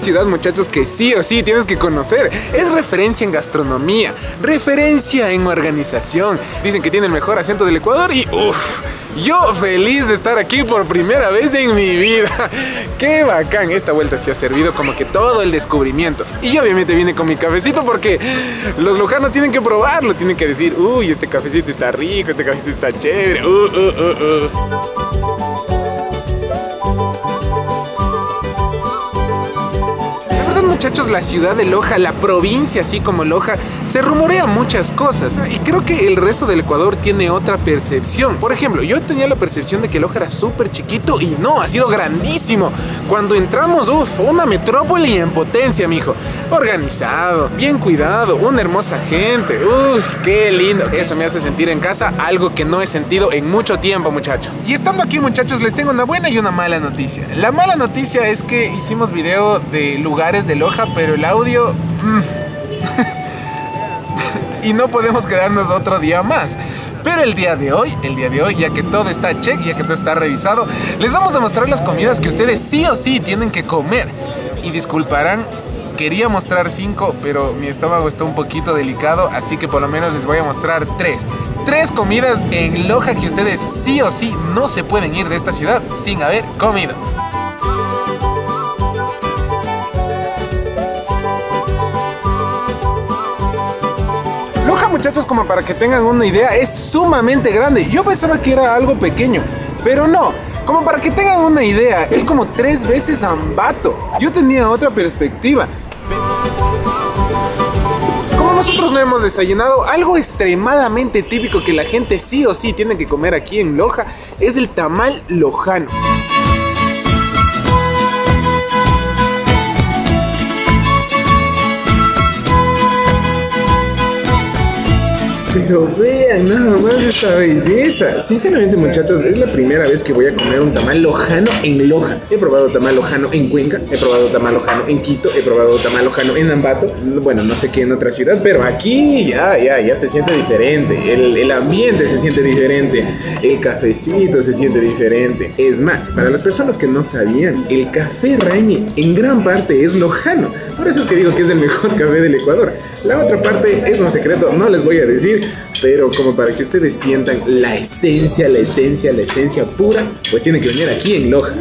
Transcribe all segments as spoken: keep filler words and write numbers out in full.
ciudad, muchachos, que sí o sí tienes que conocer. Es referencia en gastronomía, referencia en organización. Dicen que tiene el mejor acento del Ecuador y uff, yo feliz de estar aquí por primera vez en mi vida. Qué bacán, esta vuelta sí ha servido como que todo el descubrimiento. Y obviamente viene con mi cafecito porque los lojanos tienen que probarlo, tienen que decir, uy, este cafecito está rico, este cafecito está chévere. Uh, uh, uh, uh. Muchachos, la ciudad de Loja, la provincia así como Loja, se rumorea muchas cosas y creo que el resto del Ecuador tiene otra percepción. Por ejemplo, yo tenía la percepción de que Loja era súper chiquito y no, ha sido grandísimo. Cuando entramos, uff, una metrópoli en potencia, mijo. Organizado, bien cuidado, una hermosa gente. Uff, qué lindo. Eso me hace sentir en casa, algo que no he sentido en mucho tiempo, muchachos. Y estando aquí, muchachos, les tengo una buena y una mala noticia. La mala noticia es que hicimos video de lugares de Loja, pero el audio mmm. y no podemos quedarnos otro día más. Pero el día de hoy, el día de hoy, ya que todo está check, ya que todo está revisado, les vamos a mostrar las comidas que ustedes sí o sí tienen que comer. Y disculparán, quería mostrar cinco, pero mi estómago está un poquito delicado, así que por lo menos les voy a mostrar tres. Tres comidas en Loja que ustedes sí o sí no se pueden ir de esta ciudad sin haber comido. Muchachos, como para que tengan una idea, es sumamente grande. Yo pensaba que era algo pequeño, pero no. Como para que tengan una idea, es como tres veces Ambato. Yo tenía otra perspectiva. Como nosotros no hemos desayunado, algo extremadamente típico que la gente sí o sí tiene que comer aquí en Loja es el tamal lojano. Pero vean nada más esta belleza. Sinceramente, muchachos, es la primera vez que voy a comer un tamal lojano en Loja. He probado tamal lojano en Cuenca, he probado tamal lojano en Quito, he probado tamal lojano en Ambato. Bueno, no sé qué en otra ciudad, pero aquí ya, ya, ya se siente diferente. El, el ambiente se siente diferente. El cafecito se siente diferente. Es más, para las personas que no sabían, el café Raimi en gran parte es lojano. Por eso es que digo que es el mejor café del Ecuador. La otra parte es un secreto, no les voy a decir, pero como para que ustedes sientan la esencia, la esencia, la esencia pura, pues tienen que venir aquí en Loja.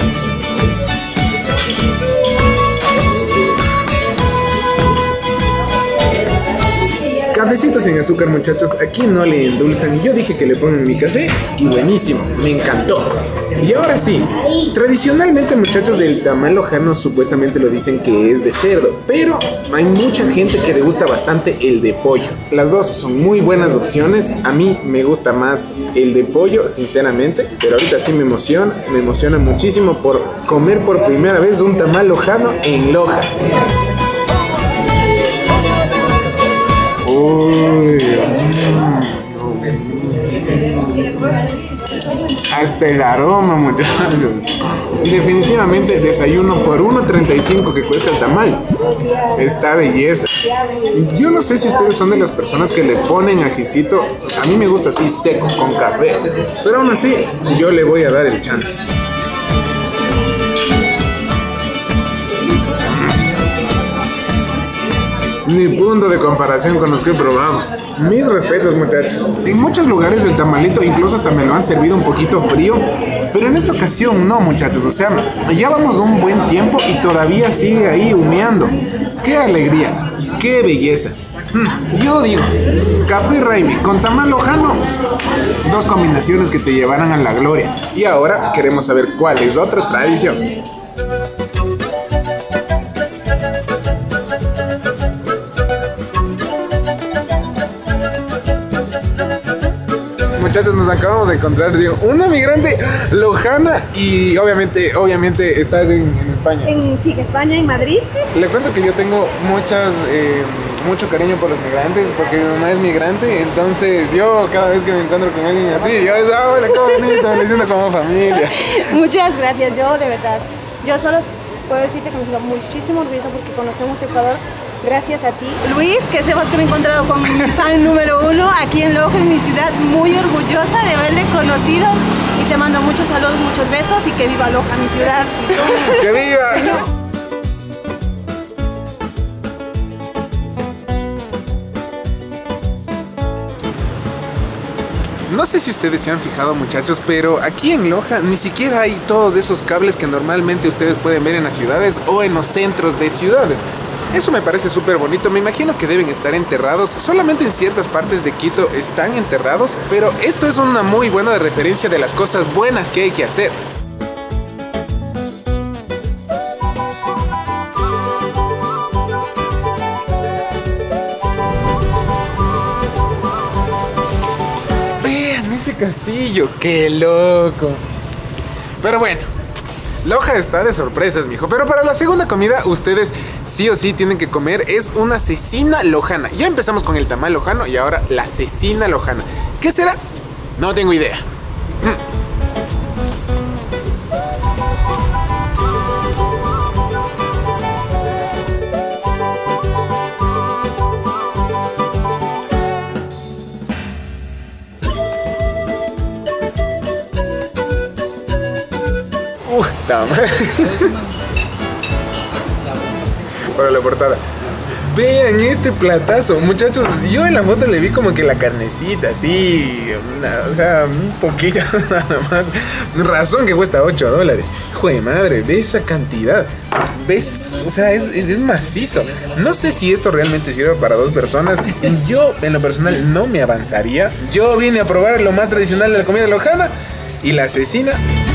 Cafecitos sin azúcar, muchachos, aquí no le endulzan. Yo dije que le pongan mi café y buenísimo, me encantó. Y ahora sí, tradicionalmente, muchachos, del tamal lojano supuestamente lo dicen que es de cerdo, pero hay mucha gente que le gusta bastante el de pollo. Las dos son muy buenas opciones. A mí me gusta más el de pollo, sinceramente, pero ahorita sí me emociona, me emociona muchísimo por comer por primera vez un tamal lojano en Loja. Uy, hasta el aroma, muchachos. Definitivamente desayuno por uno treinta y cinco que cuesta el tamal. Esta belleza. Yo no sé si ustedes son de las personas que le ponen ajicito. A mí me gusta así seco, con café. Pero aún así, yo le voy a dar el chance. Ni punto de comparación con los que he probado. Mis respetos, muchachos. En muchos lugares el tamalito incluso hasta me lo han servido un poquito frío, pero en esta ocasión no, muchachos. O sea, ya vamos un buen tiempo y todavía sigue ahí humeando. ¡Qué alegría! ¡Qué belleza! Hmm, yo digo, café Raimi con tamal lojano, dos combinaciones que te llevarán a la gloria. Y ahora queremos saber cuál es otra tradición. Muchachos, nos acabamos de encontrar, digo, una migrante lojana y obviamente, obviamente estás en, en España. En, sí, en España, en Madrid. Le cuento que yo tengo muchas, eh, mucho cariño por los migrantes porque mi mamá es migrante, entonces yo cada vez que me encuentro con alguien así, yo digo, ah, hola, qué bonito, me siento como familia. Muchas gracias, yo de verdad, yo solo puedo decirte que me siento muchísimo orgullosa porque conocemos Ecuador. Gracias a ti, Luis, que sepas que me he encontrado con mi fan número uno aquí en Loja, en mi ciudad, muy orgullosa de haberle conocido y te mando muchos saludos, muchos besos y que viva Loja, mi ciudad. ¡Que viva! No sé si ustedes se han fijado, muchachos, pero aquí en Loja ni siquiera hay todos esos cables que normalmente ustedes pueden ver en las ciudades o en los centros de ciudades. Eso me parece súper bonito. Me imagino que deben estar enterrados. Solamente en ciertas partes de Quito están enterrados, pero esto es una muy buena referencia de las cosas buenas que hay que hacer. Vean ese castillo, qué loco. Pero bueno, Loja está de sorpresas, mijo. Pero para la segunda comida, ustedes sí o sí tienen que comer. Es una cecina lojana. Ya empezamos con el tamal lojano y ahora la cecina lojana. ¿Qué será? No tengo idea. Uf, para la portada. Vean este platazo, muchachos. Yo en la foto le vi como que la carnecita, así, una, o sea, un poquillo nada más. Razón que cuesta ocho dólares. Joder, madre, ve esa cantidad. ¿Ves? O sea, es, es, es macizo. No sé si esto realmente sirve para dos personas. Yo, en lo personal, no me avanzaría. Yo vine a probar lo más tradicional de la comida lojana y la cecina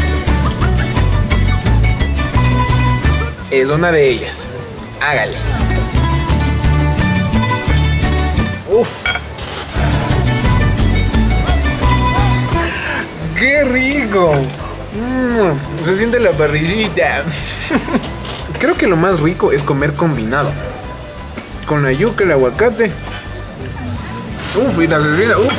es una de ellas. Hágale. Uf. ¡Qué rico! Mm, se siente la parrillita. Creo que lo más rico es comer combinado. Con la yuca, el aguacate. Uf, y la cecina. Uf.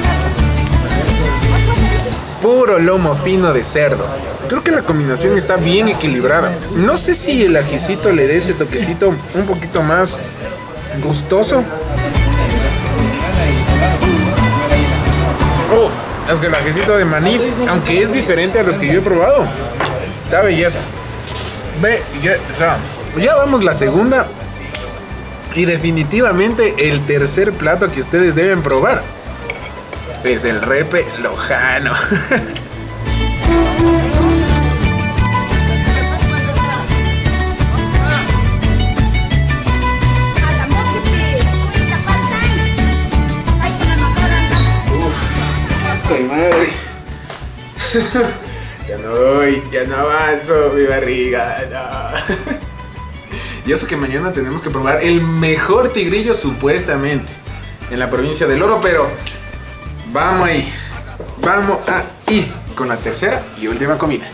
Puro lomo fino de cerdo. Creo que la combinación está bien equilibrada. No sé si el ajicito le dé ese toquecito un poquito más gustoso. Oh, es que el ajicito de maní, aunque es diferente a los que yo he probado, está belleza. Ve, ya, o sea, ya vamos la segunda y definitivamente el tercer plato que ustedes deben probar es el repe lojano. Ay, madre. Ya no voy, ya no avanzo, mi barriga, no. Y eso que mañana tenemos que probar el mejor tigrillo supuestamente en la provincia del Oro, pero vamos ahí, vamos ahí con la tercera y última comida.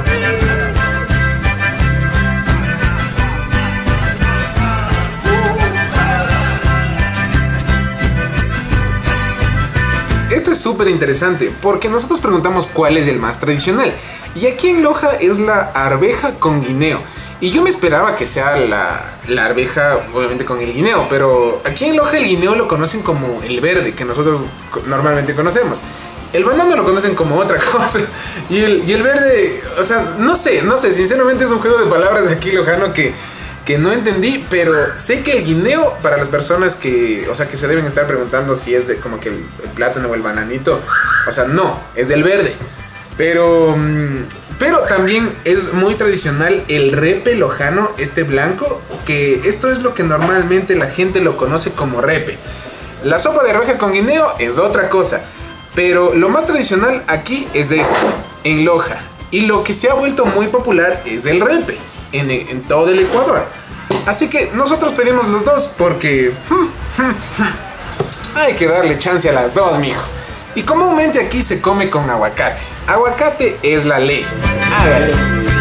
Esto es súper interesante porque nosotros preguntamos cuál es el más tradicional. Y aquí en Loja es la arveja con guineo. Y yo me esperaba que sea la, la arveja, obviamente con el guineo. Pero aquí en Loja el guineo lo conocen como el verde, que nosotros normalmente conocemos. El banano lo conocen como otra cosa. Y el, y el verde, o sea, no sé, no sé. Sinceramente es un juego de palabras aquí lojano que... que no entendí, pero sé que el guineo, para las personas que, o sea, que se deben estar preguntando si es de como que el, el plátano o el bananito, o sea, no, es del verde. Pero, pero también es muy tradicional el repe lojano, este blanco, que esto es lo que normalmente la gente lo conoce como repe. La sopa de arveja con guineo es otra cosa, pero lo más tradicional aquí es esto, en Loja. Y lo que se ha vuelto muy popular es el repe. En, en todo el Ecuador. Así que nosotros pedimos los dos porque hmm, hmm, hmm, hay que darle chance a las dos, mijo. Y comúnmente aquí se come con aguacate. Aguacate es la ley. Hágale.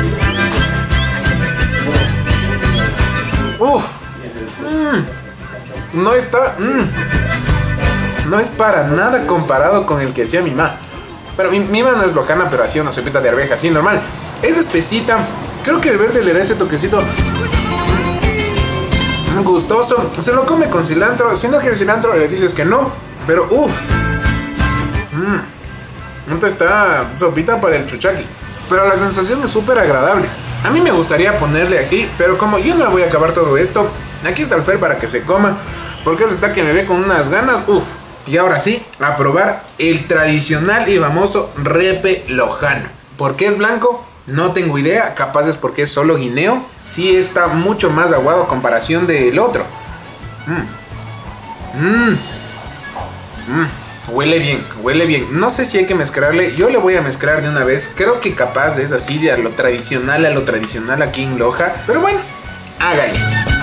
Uf. Mm. No está... Mm. No es para nada comparado con el que hacía mi mamá. Bueno, mi, mi mamá no es lojana, pero hacía una sopita de arveja así normal. Es espesita. Creo que el verde le da ese toquecito gustoso. Se lo come con cilantro. Si no quieres cilantro, le dices que no. Pero uff. Mmm. Esta está sopita para el chuchaqui. Pero la sensación es súper agradable. A mí me gustaría ponerle aquí, pero como yo no voy a acabar todo esto, aquí está el Fer para que se coma. Porque él está que me ve con unas ganas. Uff. Y ahora sí, a probar el tradicional y famoso repe lojano. ¿Por qué es blanco? No tengo idea, capaz es porque es solo guineo. Sí está mucho más aguado a comparación del otro. Mmm. Mmm. Mmm. Huele bien, huele bien. No sé si hay que mezclarle. Yo le voy a mezclar de una vez. Creo que capaz es así de a lo tradicional, a lo tradicional aquí en Loja. Pero bueno, hágale.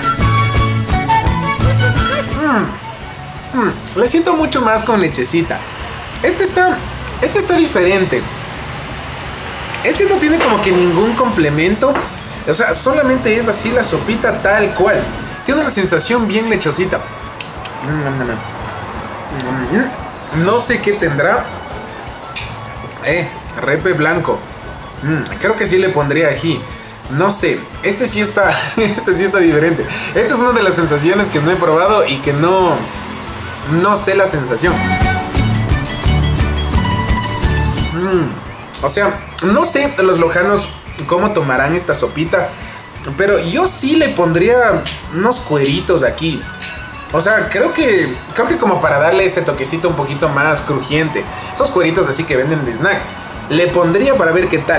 Mmm. Mmm. Le siento mucho más con lechecita. Este está, este está diferente. Este no tiene como que ningún complemento. O sea, solamente es así la sopita tal cual. Tiene una sensación bien lechosita. No sé qué tendrá. Eh, repe blanco. Mm, creo que sí le pondría ají. No sé, este sí está, este sí está diferente. Esta es una de las sensaciones que no he probado y que no, no sé la sensación. Mm. O sea, no sé los lojanos cómo tomarán esta sopita, pero yo sí le pondría unos cueritos aquí. O sea, creo que creo que como para darle ese toquecito un poquito más crujiente. Esos cueritos así que venden de snack. Le pondría para ver qué tal.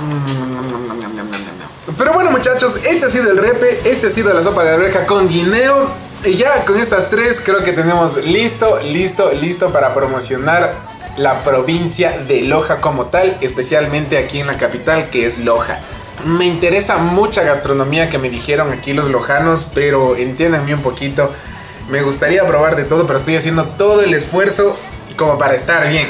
Pero bueno, muchachos, este ha sido el repe. Este ha sido la sopa de arveja con guineo. Y ya con estas tres creo que tenemos listo, listo, listo para promocionar la provincia de Loja como tal, especialmente aquí en la capital, que es Loja. Me interesa mucha gastronomía que me dijeron aquí los lojanos, pero entiéndanme un poquito. Me gustaría probar de todo, pero estoy haciendo todo el esfuerzo como para estar bien.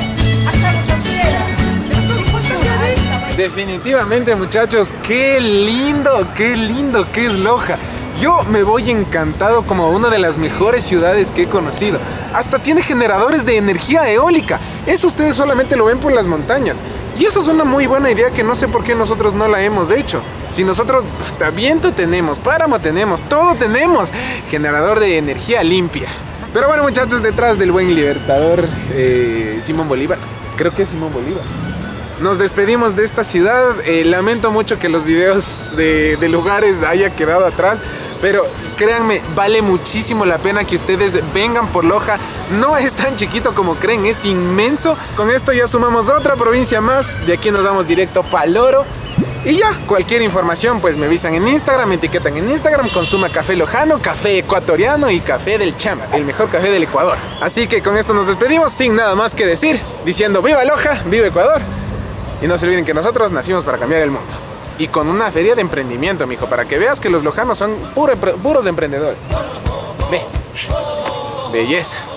Definitivamente, muchachos, qué lindo, qué lindo que es Loja. Yo me voy encantado como una de las mejores ciudades que he conocido. Hasta tiene generadores de energía eólica. Eso ustedes solamente lo ven por las montañas. Y eso es una muy buena idea que no sé por qué nosotros no la hemos hecho. Si nosotros hasta viento tenemos, páramo tenemos, todo tenemos. Generador de energía limpia. Pero bueno, muchachos, detrás del buen libertador eh, Simón Bolívar. Creo que es Simón Bolívar. Nos despedimos de esta ciudad. Eh, lamento mucho que los videos de, de lugares haya quedado atrás, pero créanme, vale muchísimo la pena que ustedes vengan por Loja. No es tan chiquito como creen, es inmenso. Con esto ya sumamos otra provincia más. De aquí nos vamos directo para Loro. Y ya, cualquier información pues me avisan en Instagram, me etiquetan en Instagram. Consuma café lojano, café ecuatoriano y café del Chama, el mejor café del Ecuador. Así que con esto nos despedimos sin nada más que decir, diciendo viva Loja, viva Ecuador. Y no se olviden que nosotros nacimos para cambiar el mundo. Y con una feria de emprendimiento, mijo, para que veas que los lojanos son puro, puros emprendedores. Ve. Belleza.